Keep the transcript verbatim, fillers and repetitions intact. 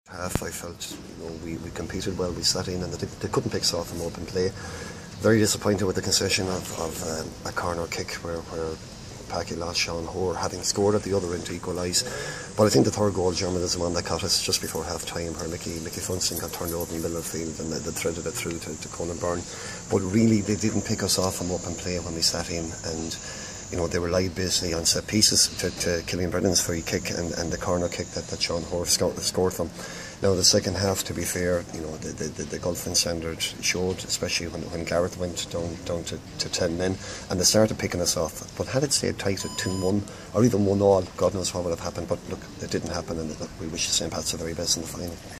Half, I felt you know, we, we competed well, we sat in and they, they couldn't pick us off from open play. Very disappointed with the concession of, of um, a corner kick where, where Packy lost Sean Hoare, having scored at the other end to equalise. But I think the third goal, German, is the one that caught us just before half time, where Mickey, Mickey Funston got turned over in the middle of the field and they, they threaded it through to, to Conan Byrne. But really, they didn't pick us off from open play when we sat in, and you know, they relied basically on set pieces to, to Killian Brennan's free kick and, and the corner kick that, that Sean Hoare scored, scored from. Now, the second half, to be fair, you know, the, the, the golfing standard showed, especially when, when Gareth went down down to, to ten men, and they started picking us off. But had it stayed tight at two one, or even one all, God knows what would have happened. But look, it didn't happen, and look, we wish Saint Pat's the very best in the final.